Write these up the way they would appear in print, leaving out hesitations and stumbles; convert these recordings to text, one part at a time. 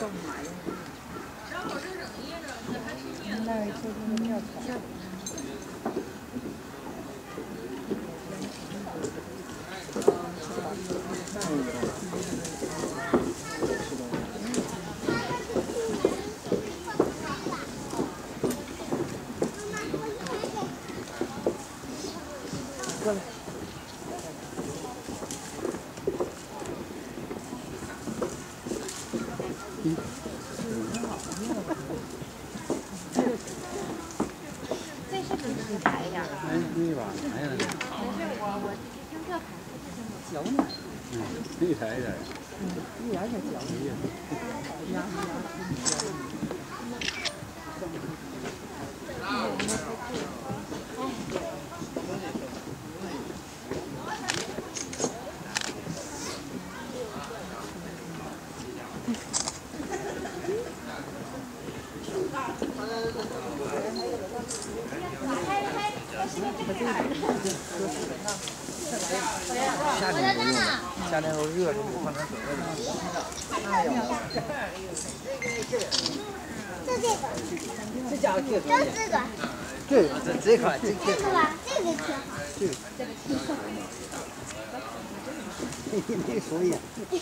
那就是尿床。过来。 这是不是拍一下？ 你吧，哎呀， 我听这拍。 脚呢？ 厉害一点。 一点点脚。 夏天不用了，夏天都热，就放点水了。 就这个， 这家伙这就这个， 这款这这个吧，这个挺好。 你说一下。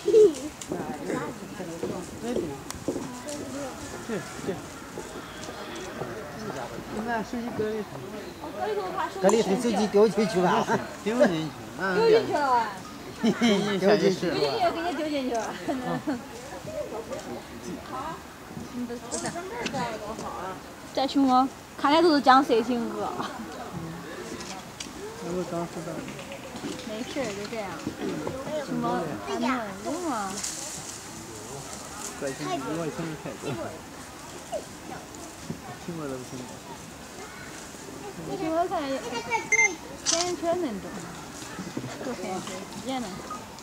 那手机搁里头。 搁里头手机丢进去吧。 丢进去。 丢进去了。 丢进去。 丢进去就给你丢进去了。这熊猫看来都是讲色情歌。 我刚知道。 没事，就这样。熊猫看那有吗？ 怪听我听着太多。听过都不听过。 你熊猫看圈圈那种，多圈圈，也能。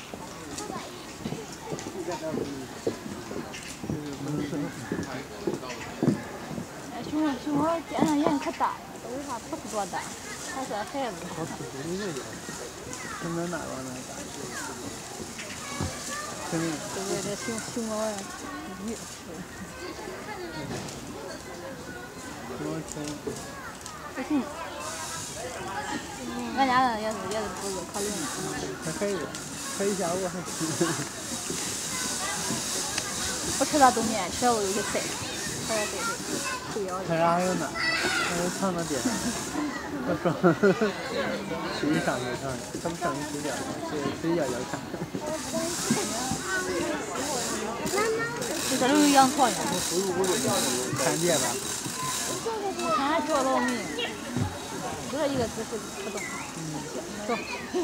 熊猫见上眼可大了，都是啥不是多大，还是孩子。 好吃不一个样，跟咱那玩意儿大。肯定。 对这熊猫呀，鱼。 熊猫吃。 不行。俺家的也是不是可灵。 还可以，可以下午还吃。 不吃它冬眠，吃了我就去塞，还要塞退腰的。 看啥还有呢？还有藏到地上。我说，去上去上去，他不上去睡觉，睡觉看。 这都有羊驼呢。 看见吧？ 看还捉老米，就这一个姿势不动。走。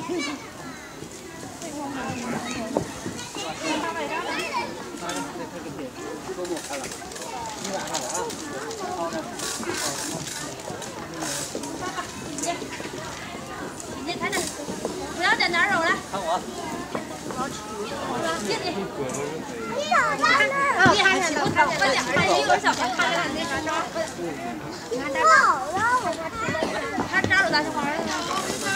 你看这，不要再拿肉了。看我。好吃。姐姐。 你找到了。 你还是不看我家还有一个小孩看着那啥。 好了，我他扎着大熊猫了。